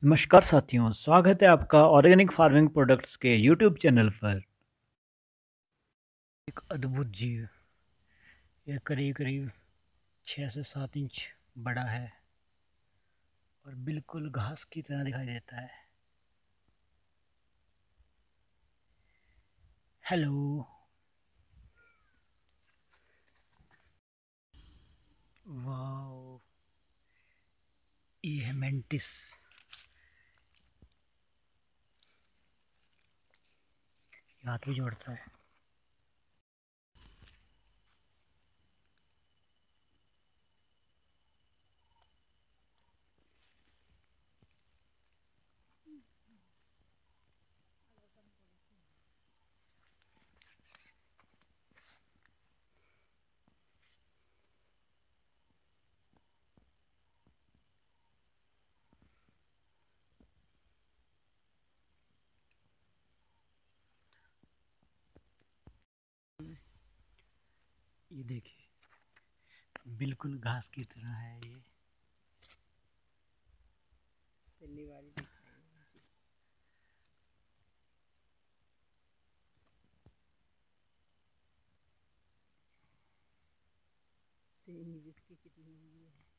नमस्कार साथियों, स्वागत है आपका ऑर्गेनिक फार्मिंग प्रोडक्ट्स के यूट्यूब चैनल पर। एक अद्भुत जीव, यह करीब करीब 6 से 7 इंच बड़ा है और बिल्कुल घास की तरह दिखाई देता है। हेलो, वाओ, ये है मेंटिस। हाथ भी जोड़ता है। ये देखिए, बिल्कुल घास की तरह है ये। पहली बार ही देखा है सेम जिसकी कितनी हुई है।